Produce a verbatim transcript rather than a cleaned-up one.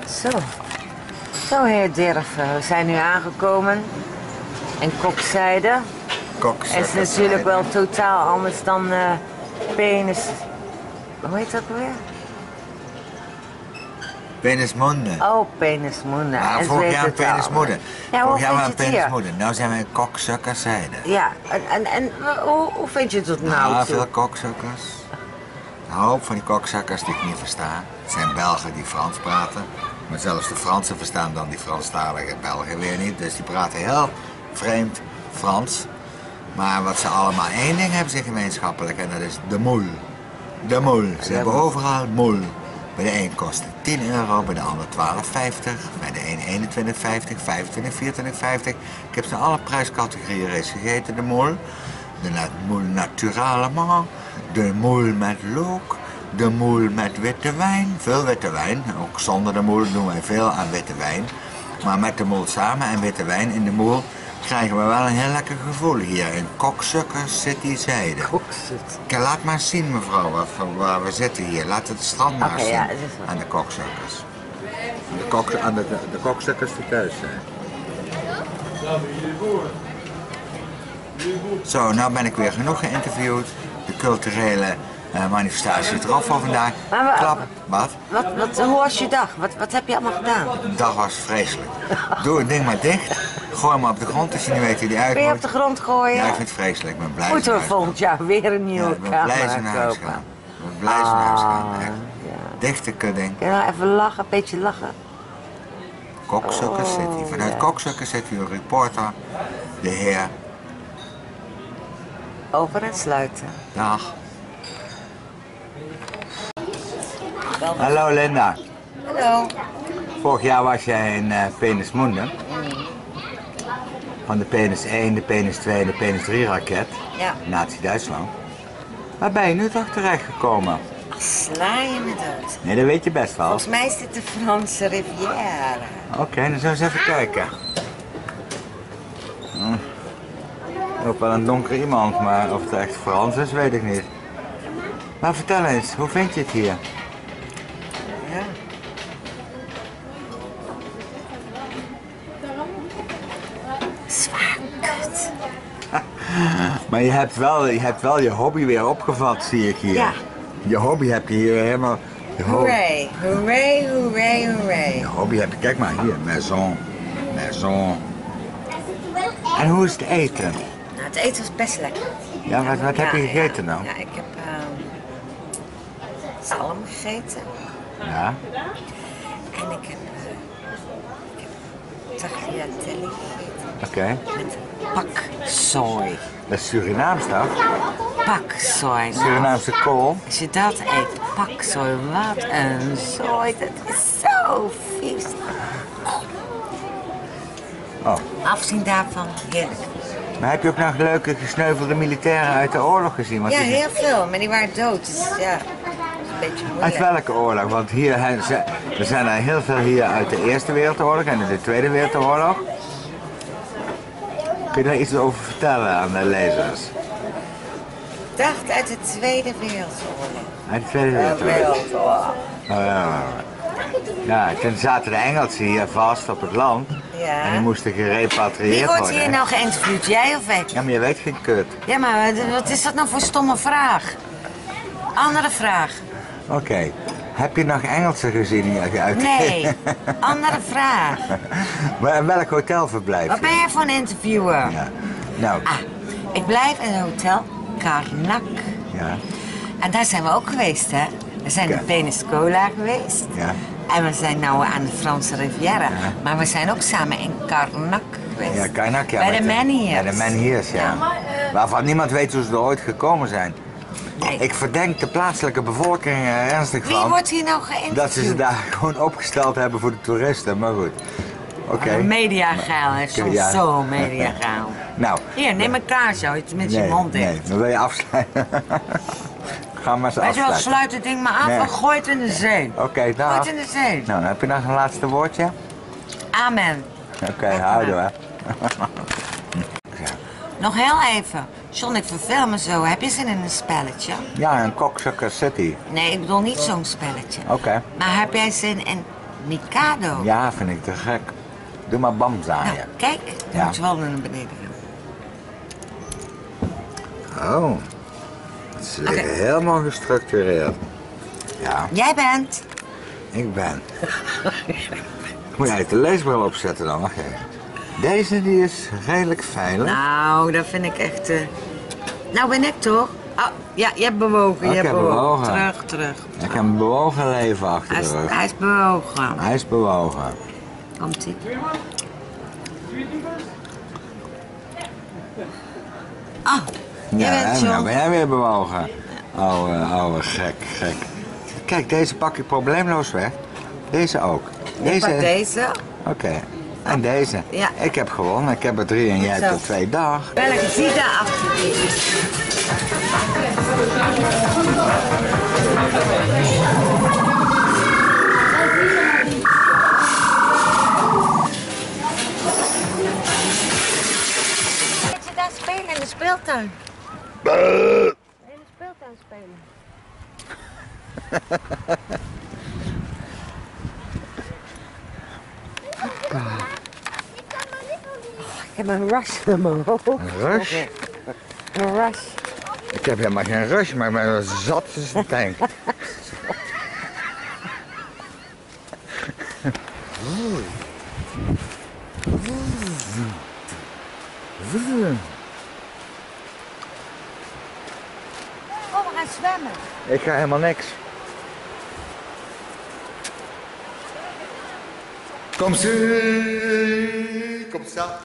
Zo. Zo, heer Dirf, we zijn nu aangekomen in Kokzijde. Kokzijde. Het is natuurlijk wel totaal anders dan uh, Penis... Hoe heet dat weer? Penismonde. Oh, Penismonde. Ja, vorig jaar Penismonde. Ja, vorig jaar waren we Penismonde. Nu zijn we in Kokzijde. Ja, en, en, en hoe, hoe vind je het nou? Ja, veel koksukkers. Een hoop van die kokzakkers die ik niet versta. Het zijn Belgen die Frans praten. Maar zelfs de Fransen verstaan dan die Franstalige Belgen weer niet. Dus die praten heel vreemd Frans. Maar wat ze allemaal één ding hebben ze gemeenschappelijk en dat is de moel. De moel. Ze hebben overal moel. Bij de een kost het tien euro, bij de ander twaalf vijftig, bij de een eenentwintig vijftig, vijfentwintig, vierentwintig vijftig. Ik heb ze in alle prijscategorieën reeds gegeten, de moel. De moel naturalement, de moel met look, de moel met witte wijn. Veel witte wijn, ook zonder de moel doen wij veel aan witte wijn. Maar met de moel samen en witte wijn in de moel krijgen we wel een heel lekker gevoel hier in Koksukkers City Zijde. Kijk, laat maar zien mevrouw waar, waar we zitten hier. Laat het strand maar okay, zien ja, aan de Koksukkers. De, kok, aan de, de Koksukkers die thuis zijn. Zo, nou ben ik weer genoeg geïnterviewd. De culturele uh, manifestatie is eraf voor vandaag. Maar we, Klap, wat? Wat, wat? Hoe was je dag? Wat, wat heb je allemaal gedaan? De dag was vreselijk. Doe het ding maar dicht. Gooi hem op de grond als je niet weet hoe die uitkomt. Ben je op de grond gooien? Ja, ik vind het vreselijk. Ik ben blij Moeten we volgend jaar weer een nieuwe ja, ik ben camera blij ze naar huis kopen? gaan. Ik ben blij ze naar huis gaan. Echt. Ja. Dichte kudding. Kun je nou even lachen, een beetje lachen? Koksukker City. Vanuit ja. Koksukker City een reporter, de heer. Over en sluiten. Dag. Hallo Linda. Hallo. Vorig jaar was jij in uh, Penismonde. Van de Penis één, de Penis twee en de Penis drie raket. Ja. Nazi-Duitsland. Waar ben je nu toch terechtgekomen? Sla je me dood? Nee, dat weet je best wel. Volgens mij is dit de Franse Riviera. Oké, okay, dan zullen we eens even kijken. Hm. Ook wel een donker iemand, maar of het echt Frans is, weet ik niet. Maar vertel eens, hoe vind je het hier? Ja. Zwaar kut. Maar je hebt, wel, je hebt wel je hobby weer opgevat, zie ik hier. Ja. Je hobby heb je hier helemaal... Je Hooray, hooray, hooray, hooray. Je hobby heb je, kijk maar hier, maison, maison. En hoe is het eten? Nou, het eten was best lekker. Ja, wat, wat ja, heb je gegeten ja, nou? Ja, ik heb um, zalm gegeten. Ja. En ik heb, uh, ik heb tagliatelle gegeten. Oké. Okay. Met pakzooi. Dat is Surinaams toch? Pakzooi. Surinaamse kool. Als je dat eet, pakzooi, wat een zooi, dat is zo vies. Oh. Afzien daarvan, heerlijk. Maar heb je ook nog leuke gesneuvelde militairen uit de oorlog gezien? Want Ja, die... heel veel, maar die waren dood, dus ja, dat is een beetje moeilijk. Uit welke oorlog? Want hier, er zijn er heel veel hier uit de Eerste Wereldoorlog en de Tweede Wereldoorlog. Kun je daar iets over vertellen aan de lezers? Ik dacht uit de Tweede Wereldoorlog. Uit de Tweede Wereldoorlog? Wereldoorlog. Oh, ja, ja, toen zaten de Engelsen hier vast op het land. Ja. En die moesten gerepatrieerd worden. Wie wordt hier nou geïnterviewd, jij of ik? Ja, maar je weet geen kut. Ja, maar wat is dat nou voor stomme vraag? Andere vraag. Oké. Okay. Heb je nog Engelsen gezien hier uit? Nee, andere vraag. Maar in welk hotel verblijf je? Wat ben jij voor een interviewer? Ja. Nou. Ah, ik blijf in het hotel Karnak. Ja. En daar zijn we ook geweest, hè? We zijn in Peniscola geweest. Ja. En we zijn nou aan de Franse Riviera. Ja. Maar we zijn ook samen in Karnak geweest. Ja, Karnak, ja. Bij de Menhirs. Bij de Menhirs, ja. ja. Waarvan niemand weet hoe ze er ooit gekomen zijn. Nee. Ik verdenk de plaatselijke bevolking er ernstig Wie van. Wie wordt hier nou geïnterviewd? Dat ze ze daar gewoon opgesteld hebben voor de toeristen, maar goed. Oké. Okay. Mediageil, hè? Soms ja. Zo mediageil. Nou. Hier, neem een kaartje uit met nee, je mond dicht. Nee, dan wil je afsluiten. Ga maar eens Weet je wel, afsluiten. sluit het ding maar af nee. en gooi het in de zee. Oké, okay, nou. Gooi het in de zee. Nou, dan heb je nog een laatste woordje. Amen. Oké, okay, houden hè. Nog heel even. John, ik verveel me zo. Heb je zin in een spelletje? Ja, een Koksukker City. Nee, ik bedoel niet zo'n spelletje. Oké. Okay. Maar heb jij zin in Mikado. Ja, vind ik te gek. Doe maar bam Nou, zaaien. kijk, dan Ja. moet je wel naar beneden gaan. Oh. Het is Oké. helemaal gestructureerd. Ja, Jij bent. ik ben. Moet jij de leesbril opzetten dan? Wacht even. Deze die is redelijk veilig. Nou, dat vind ik echt... Uh... Nou ben ik toch? Oh, ja, je hebt bewogen. Oh, je ik hebt heb bewogen. Terug, terug. Ik heb een bewogen leven achter Hij de is, rug. hij is bewogen. Hij is bewogen. Komt-ie. Ah, jij Ja, bent en nou zo. ben jij weer bewogen. Oude, oude gek, gek. Kijk, deze pak ik probleemloos weg. Deze ook. Ik pak Deze. deze. Oké. En deze. Ja. Ik heb gewonnen. Ik heb er drie en jij hebt Zo. er twee. Dag. Welke zie daar achter die? Moet je daar spelen in de speeltuin? In de speeltuin spelen. Ik heb een rush in mijn hoofd. Een rush? Een rush. Ik heb helemaal geen rush, maar ik ben zat als een tank. Oh, we gaan zwemmen. Ik ga helemaal niks. Kom ze, kom zo.